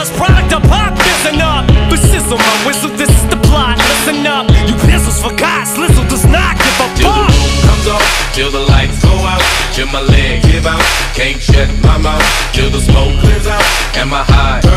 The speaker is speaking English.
Product of pop, listen up. The sizzle, my whistle, this is the plot. Listen up, you pizzles forgot. Slizzle does not give a fuck. Till the roof comes off, till the lights go out, till my leg give out, can't shut my mouth, till the smoke clears out, and my high